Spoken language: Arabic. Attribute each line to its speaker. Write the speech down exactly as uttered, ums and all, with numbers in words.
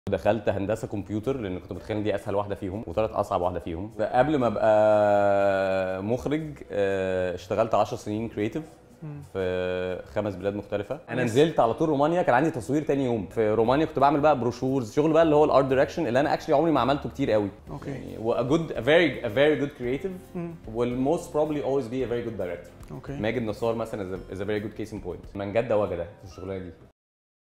Speaker 1: دخلت هندسه كمبيوتر لان كنت متخيل ان دي اسهل واحده فيهم وطلعت اصعب واحده فيهم. قبل ما ابقى مخرج اشتغلت عشر سنين كرييتيف في خمس بلاد مختلفه. انا نزلت على طول رومانيا، كان عندي تصوير تاني يوم في رومانيا. كنت بعمل بقى بروشورز، شغل بقى اللي هو الارت دايركشن اللي انا اكشلي عمري ما عملته كتير قوي.
Speaker 2: اوكي.
Speaker 1: يعني و a good a very a very good creative will most probably always be a very good director.
Speaker 2: اوكي.
Speaker 1: ماجد نصار مثلا is a, is a very good case in point. من جد وجده في الشغلانه دي.